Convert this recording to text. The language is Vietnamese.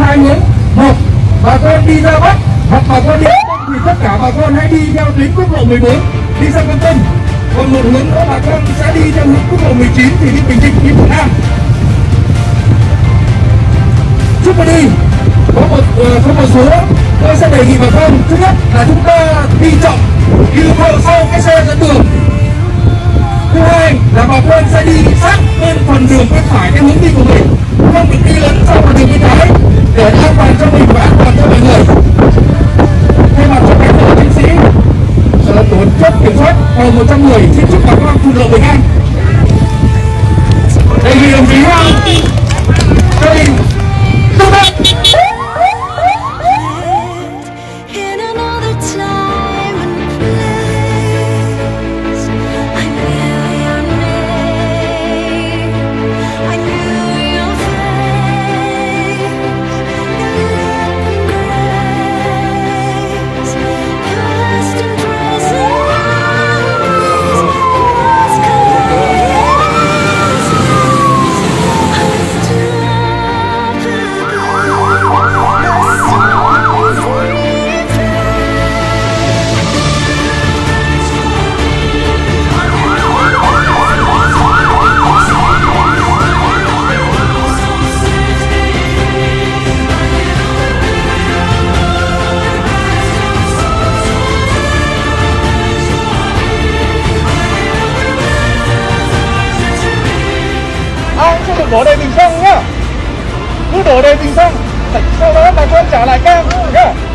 hai hướng. Một, bà con đi ra Bắc hoặc bà con đi Đông thì tất cả bà con hãy đi theo tuyến quốc lộ 14 đi ra Con Tum. Còn một hướng nữa bà con sẽ đi theo hướng quốc lộ 19 thì đi Bình Định, đi Quảng Nam. Trước khi đi có một số tôi sẽ đề nghị bà con, thứ nhất là chúng ta đi chậm, đi theo sau cái xe dẫn đường. Thứ hai là bà con sẽ đi sát bên phần đường bên phải cái hướng đi của mình, không được đi lấn sang phần đường bên trái để an toàn cho mình và an toàn cho mọi người. Thay mặt cho cán bộ chiến sĩ tổ chốt kiểm soát phòng 110 xin chúc bà con thuận lợi bình an. Đề nghị đồng chí gia đình tốt đẹp. Đổ đầy bình xăng nhá, cứ đổ đầy bình xăng, sau đó bà con trả lại cam nhá.